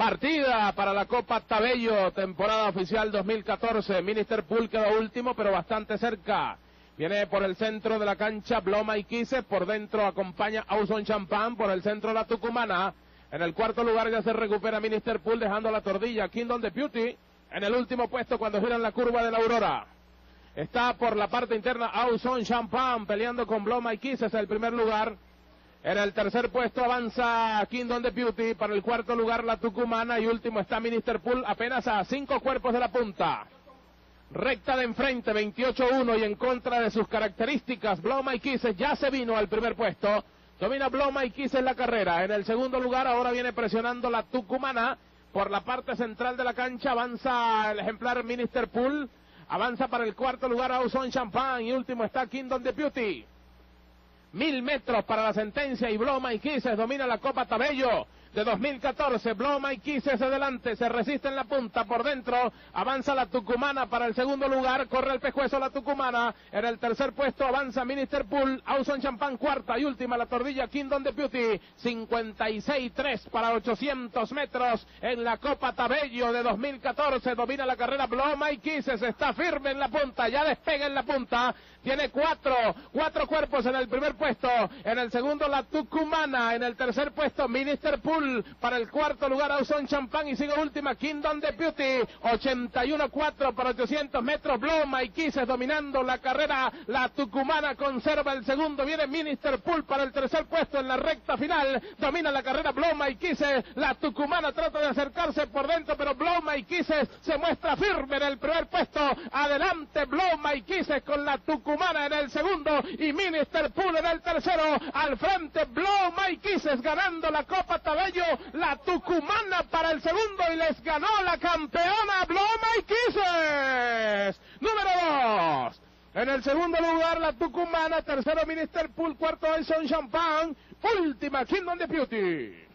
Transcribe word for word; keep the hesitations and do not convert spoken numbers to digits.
Partida para la Copa Tabello, temporada oficial dos mil catorce. Minister Pool quedó último, pero bastante cerca. Viene por el centro de la cancha Bloma y Quises, por dentro acompaña Auson Champán, por el centro la Tucumana. En el cuarto lugar ya se recupera Minister Pool, dejando la tordilla Kingdom Deputy en el último puesto cuando giran la curva de la Aurora. Está por la parte interna Auson Champán peleando con Bloma y Quises el primer lugar. En el tercer puesto avanza Kingdom Deputy, para el cuarto lugar la Tucumana y último está Minister Pool, apenas a cinco cuerpos de la punta. Recta de enfrente, veintiocho uno, y en contra de sus características, Bloma y Quises ya se vino al primer puesto. Domina Bloma y Quises la carrera. En el segundo lugar ahora viene presionando la Tucumana. Por la parte central de la cancha avanza el ejemplar Minister Pool. Avanza para el cuarto lugar Auson Champán y último está Kingdom Deputy. Mil metros para la sentencia y Bloma y Quises domina la Copa Tabello de dos mil catorce. Bloma y Quises adelante, se resiste en la punta, por dentro avanza la Tucumana para el segundo lugar, corre el pescuezo la Tucumana. En el tercer puesto avanza Minister Pool, Auson Champán cuarta y última la tordilla Kingdom Deputy. Cincuenta y seis tres para ochocientos metros en la Copa Tabello de dos mil catorce. Domina la carrera Bloma y Quises, está firme en la punta, ya despega en la punta. Tiene cuatro, cuatro cuerpos en el primer puesto, en el segundo la Tucumana, en el tercer puesto Minister Pool, para el cuarto lugar Auson Champán y sigue última Kingdom Deputy. Ochenta y uno cuatro para ochocientos metros, Bloma y Quises dominando la carrera, la Tucumana conserva el segundo, viene Minister Pool para el tercer puesto en la recta final, domina la carrera Bloma y Quises, la Tucumana trata de acercarse por dentro, pero Bloma y Quises se muestra firme en el primer puesto, adelante Bloma y Quises con la Tucumana en el segundo y Minister Pool en el tercero, al frente Bloma y Quises ganando la Copa Tabello, la Tucumana para el segundo y les ganó la campeona Bloma y Quises. Número dos. En el segundo lugar la Tucumana, tercero Minister Pool, cuarto Auson Champán, última Kingdom Deputy.